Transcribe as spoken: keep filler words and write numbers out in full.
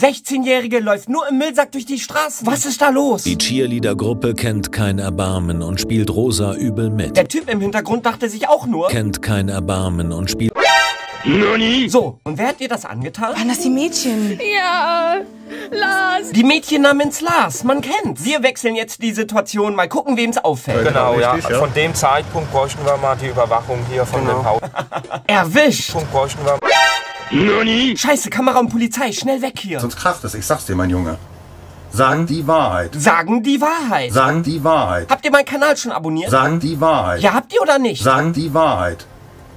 sechzehnjährige läuft nur im Müllsack durch die Straßen. Was ist da los? Die Cheerleader-Gruppe kennt kein Erbarmen und spielt Rosa übel mit. Der Typ im Hintergrund dachte sich auch nur... Kennt kein Erbarmen und spielt... Nani? So, und wer hat dir das angetan? Waren das die Mädchen? Ja, Lars. Die Mädchen namens Lars, man kennt's. Wir wechseln jetzt die Situation, mal gucken, wem's auffällt. Genau, ja. Von dem Zeitpunkt bräuchten wir mal die Überwachung hier von genau. dem Haus. Erwischt! Punkt bräuchten wir... Nani? Scheiße, Kamera und Polizei, schnell weg hier. Sonst kracht es, ich sag's dir, mein Junge. Sagen die Wahrheit. Sagen die Wahrheit. Sagen die Wahrheit. Habt ihr meinen Kanal schon abonniert? Sagen die Wahrheit. Ja, habt ihr oder nicht? Sagen die Wahrheit.